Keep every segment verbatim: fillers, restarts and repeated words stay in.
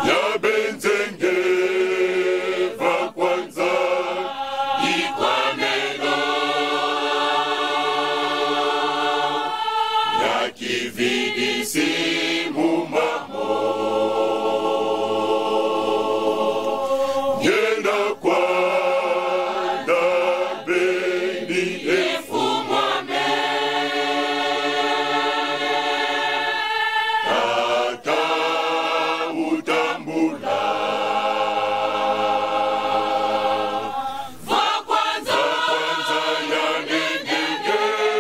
ya benzenge va kwanza ikwamelo ya kividisi mumamo yenda kwa dabeni efumame tata utambula va kwanza ya nengenge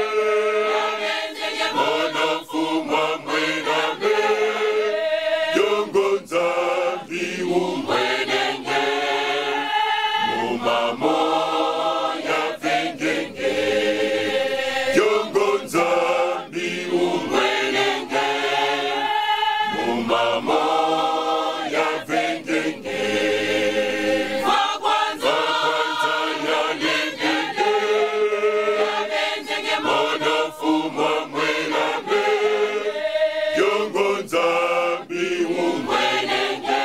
mono fuma mwename yongonza viumwenenge mumamo ya vengenge yongonza viumwenenge mumamo ya vengenge va kwanza ya nengenge mono fuma mwename yongonza viumwenenge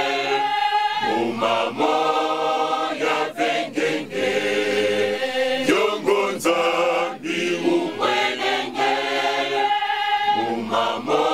mumamo ya vengenge yongonza viumwenenge mumamo